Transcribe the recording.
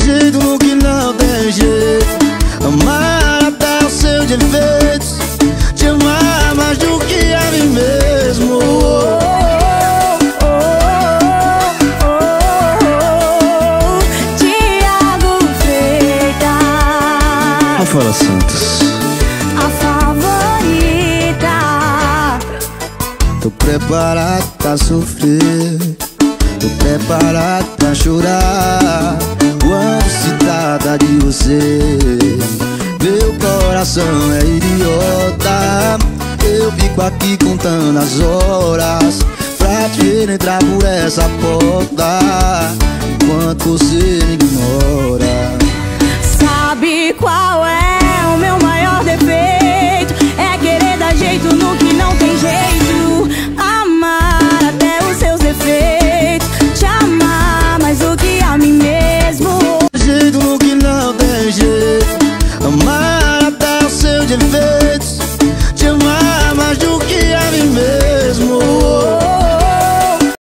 jeito no que não tem jeito. Amar até os seus defeitos, te amar mais do que a mim mesmo. Thiago Freitas, Rafaela Santos, a favorita. tô preparado pra sofrer, tô preparado pra chorar. Quando se trata de você, meu coração é idiota. Eu fico aqui contando as horas pra te ver entrar por essa porta, enquanto você me ignora. Sabe qual é o meu maior defeito? É querer dar jeito no que não tem jeito. Amar até os seus defeitos, te amar mais do que a mim mesmo. Jeito no que não tem jeito, amar até os seus defeitos,